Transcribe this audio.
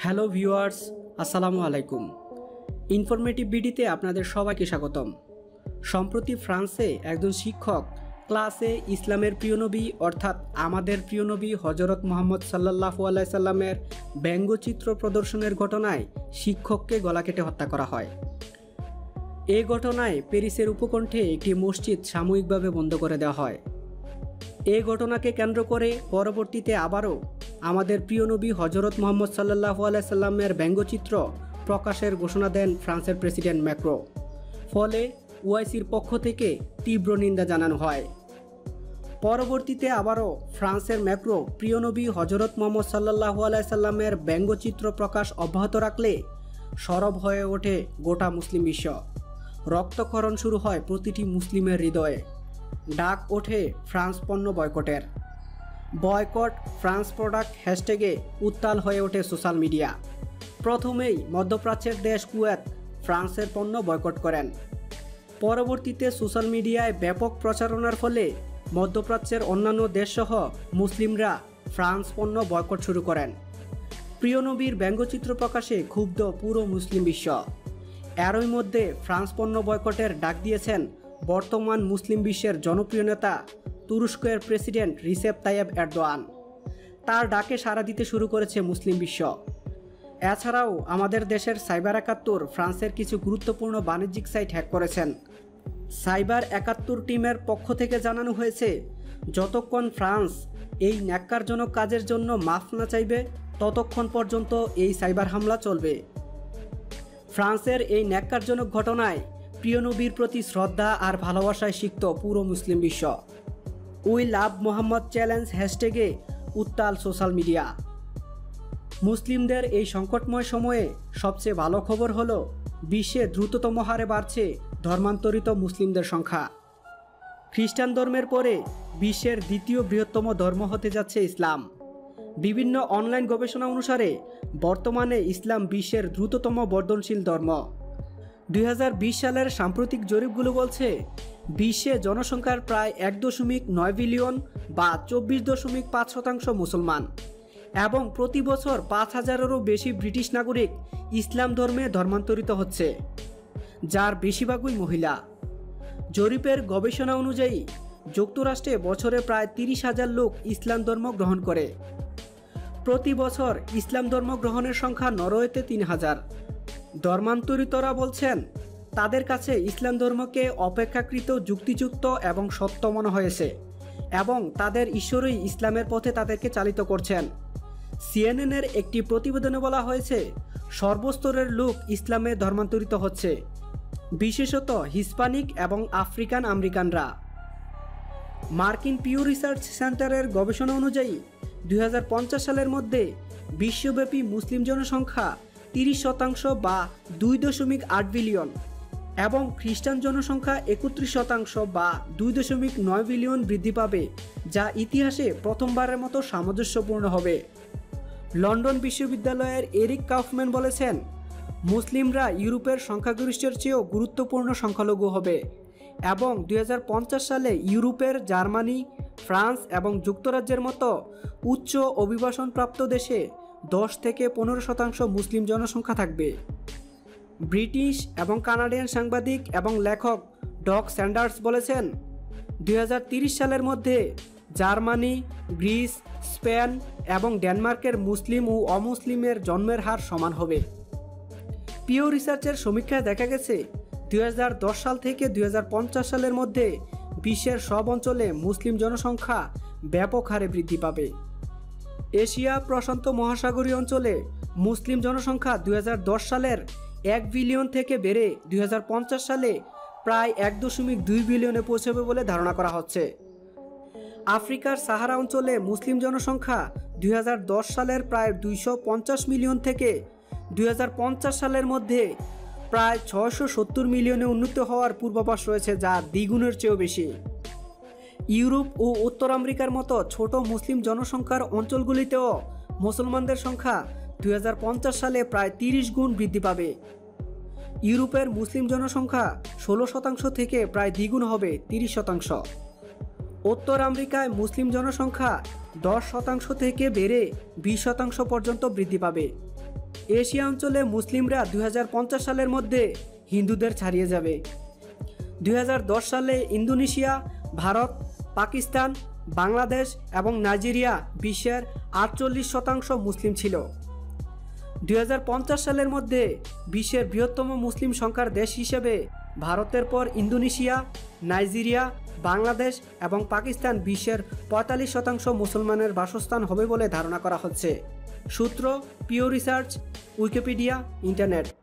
Hello viewers, আসসালামু আলাইকুম। Informative ভিডিওতে আপনাদের সবাইকে স্বাগতম। সম্প্রতি ফ্রান্সে একজন শিক্ষক ক্লাসে ইসলামের প্রিয় নবী অর্থাৎ আমাদের প্রিয় নবী হজরত মুহাম্মদ সাল্লাল্লাহু আলাইহি সাল্লামের ব্যঙ্গচিত্র প্রদর্শনের ঘটনায় শিক্ষককে গলা কেটে হত্যা করা হয়। এই ঘটনায় প্যারিসের উপকণ্ঠে একটি মসজিদ সাময়িকভাবে বন্ধ করে দেওয়া হয়। এই ঘটনাকে কেন্দ্র করে পরবর্তীতে আবারও আমাদের প্রিয় নবী হজরত মুহাম্মদ সাল্লাল্লাহু আলাইহি সাল্লামের ব্যঙ্গচিত্র প্রকাশের ঘোষণা দেন ফ্রান্সের প্রেসিডেন্ট ম্যাক্রো। ফলে ওআইসির পক্ষ থেকে তীব্র নিন্দা জানানো হয়। পরবর্তীতে আবারও ফ্রান্সের ম্যাক্রো প্রিয় নবী হজরত মুহাম্মদ সাল্লাল্লাহু আলাইহি সাল্লামের ব্যঙ্গচিত্র প্রকাশ অব্যাহত রাখলে সরব হয়ে ওঠে গোটা মুসলিম বিশ্ব। রক্তক্ষরণ শুরু হয় প্রতিটি মুসলিমের হৃদয়ে। ডাক ওঠে ফ্রান্স পণ্য বয়কটের। বয়কট ফ্রান্স প্রোডাক্ট হ্যাশট্যাগে উত্তাল হয়ে ওঠে সোশ্যাল মিডিয়া। প্রথমেই মধ্যপ্রাচ্যের দেশ কুয়েত ফ্রান্সের পণ্য বয়কট করেন। পরবর্তীতে সোশ্যাল মিডিয়ায় ব্যাপক প্রচারণার ফলে মধ্যপ্রাচ্যের অন্যান্য দেশসহ মুসলিমরা ফ্রান্স পণ্য বয়কট শুরু করেন। প্রিয় নবীর ব্যঙ্গচিত্র প্রকাশে ক্ষুব্ধ পুরো মুসলিম বিশ্ব। এরই মধ্যে ফ্রান্স পণ্য বয়কটের ডাক দিয়েছেন বর্তমান মুসলিম বিশ্বের জনপ্রিয় নেতা তুরস্কের প্রেসিডেন্ট রিসেপ তাইয়েব এরদোয়ান। তার ডাকে সাড়া দিতে শুরু করেছে মুসলিম বিশ্ব। এছাড়াও আমাদের দেশের সাইবার ৭১ ফ্রান্সের কিছু গুরুত্বপূর্ণ বাণিজ্যিক সাইট হ্যাক করেছেন। সাইবার ৭১ টিমের পক্ষ থেকে জানানো হয়েছে, যতক্ষণ ফ্রান্স এই ন্যাক্কারজনক কাজের জন্য মাফ না চাইবে ততক্ষণ পর্যন্ত এই সাইবার হামলা চলবে। ফ্রান্সের এই ন্যাক্কারজনক ঘটনায় প্রিয় নবীর প্রতি শ্রদ্ধা আর ভালোবাসায় সিক্ত পুরো মুসলিম বিশ্ব। উই লাভ মোহাম্মদ চ্যালেঞ্জ হ্যাশট্যাগে উত্তাল সোশ্যাল মিডিয়া। মুসলিমদের এই সংকটময় সময়ে সবচেয়ে ভালো খবর হলো বিশ্বে দ্রুততম হারে বাড়ছে ধর্মান্তরিত মুসলিমদের সংখ্যা। খ্রিস্টান ধর্মের পরে বিশ্বের দ্বিতীয় বৃহত্তম ধর্ম হতে যাচ্ছে ইসলাম। বিভিন্ন অনলাইন গবেষণা অনুসারে বর্তমানে ইসলাম বিশ্বের দ্রুততম বর্ধনশীল ধর্ম। ২০২০ সালের সাম্প্রতিক জরিপগুলো বলছে বিশ্বে জনসংখ্যার প্রায় ১.৯ বিলিয়ন বা ২৪.৫% মুসলমান এবং প্রতি বছর ৫,০০০-এরও বেশি ব্রিটিশ নাগরিক ইসলাম ধর্মে ধর্মান্তরিত হচ্ছে, যার বেশিরভাগই মহিলা। জরিপের গবেষণা অনুযায়ী যুক্তরাষ্ট্রে বছরে প্রায় ৩০,০০০ লোক ইসলাম ধর্ম গ্রহণ করে। প্রতি বছর ইসলাম ধর্ম গ্রহণের সংখ্যা নরওয়েতে ৩,০০০। ধর্মান্তরিতরা বলছেন তাদের কাছে ইসলাম ধর্মকে অপেক্ষাকৃত যুক্তিযুক্ত এবং সত্য মনে হয়েছে এবং তাদের ঈশ্বরই ইসলামের পথে তাদেরকে চালিত করছেন। এনএন'র একটি প্রতিবেদনে বলা হয়েছে, সর্বস্তরের লোক ইসলামে ধর্মান্তরিত হচ্ছে, বিশেষত হিস্পানিক এবং আফ্রিকান আমেরিকানরা। মার্কিন পিউ রিসার্চ সেন্টারের গবেষণা অনুযায়ী ২০৫০ সালের মধ্যে বিশ্বব্যাপী মুসলিম জনসংখ্যা ৩০% বা ২.৮ বিলিয়ন এবং খ্রিস্টান জনসংখ্যা ৩১% বা ২.৯ বিলিয়ন বৃদ্ধি পাবে, যা ইতিহাসে প্রথমবারের মতো সামঞ্জস্যপূর্ণ হবে। লন্ডন বিশ্ববিদ্যালয়ের এরিক কাউফম্যান বলেছেন, মুসলিমরা ইউরোপের সংখ্যাগরিষ্ঠের চেয়েও গুরুত্বপূর্ণ সংখ্যালঘু হবে এবং ২০৫০ সালে ইউরোপের জার্মানি, ফ্রান্স এবং যুক্তরাজ্যের মতো উচ্চ অভিবাসনপ্রাপ্ত দেশে ১০ থেকে ১৫% মুসলিম জনসংখ্যা থাকবে। ব্রিটিশ এবং কানাডিয়ান সাংবাদিক এবং লেখক ডগ স্যান্ডার্স বলেছেন, ২০৩০ সালের মধ্যে জার্মানি, গ্রিস, স্পেন এবং ডেনমার্কের মুসলিম ও অমুসলিমের জন্মের হার সমান হবে। পিও রিসার্চের সমীক্ষায় দেখা গেছে ২০১০ সাল থেকে ২০৫০ সালের মধ্যে বিশ্বের সব অঞ্চলে মুসলিম জনসংখ্যা ব্যাপক হারে বৃদ্ধি পাবে। এশিয়া প্রশান্ত মহাসাগরীয় অঞ্চলে মুসলিম জনসংখ্যা ২০১০ সালের ১ বিলিয়ন থেকে বেড়ে ২০৫০ সালে প্রায় ১.২ বিলিয়নে পৌঁছবে বলে ধারণা করা হচ্ছে। আফ্রিকার সাহারা অঞ্চলে মুসলিম জনসংখ্যা ২০১০ সালের প্রায় ২৫০ মিলিয়ন থেকে ২০৫০ সালের মধ্যে প্রায় ৬৭০ মিলিয়নে উন্নীত হওয়ার পূর্বাভাস রয়েছে, যা দ্বিগুণের চেয়েও বেশি। ইউরোপ ও উত্তর আমেরিকার মতো ছোট মুসলিম জনসংখ্যার অঞ্চলগুলিতেও মুসলমানদের সংখ্যা ২০৫০ সালে প্রায় ৩০ গুণ বৃদ্ধি পাবে। ইউরোপের মুসলিম জনসংখ্যা ১৬% থেকে প্রায় দ্বিগুণ হবে ৩০%। উত্তর আমেরিকায় মুসলিম জনসংখ্যা 10% থেকে বেড়ে 20% পর্যন্ত বৃদ্ধি পাবে। এশিয়া অঞ্চলে মুসলিমরা 2050 সালের মধ্যে হিন্দুদের ছাড়িয়ে যাবে। 2010 সালে ইন্দোনেশিয়া, ভারত, পাকিস্তান, বাংলাদেশ এবং নাইজেরিয়া বিশ্বের 48% মুসলিম ছিল। 2050 সালের মধ্যে বিশ্বের বৃহত্তম মুসলিম সংখ্যার দেশ হিসেবে ভারতের পর ইন্দোনেশিয়া, নাইজেরিয়া, বাংলাদেশ এবং পাকিস্তান বিশ্বের 45% মুসলমানের বাসস্থান হবে বলে ধারণা করা হচ্ছে। সূত্র পিও রিসার্চ, উইকিপিডিয়া, ইন্টারনেট।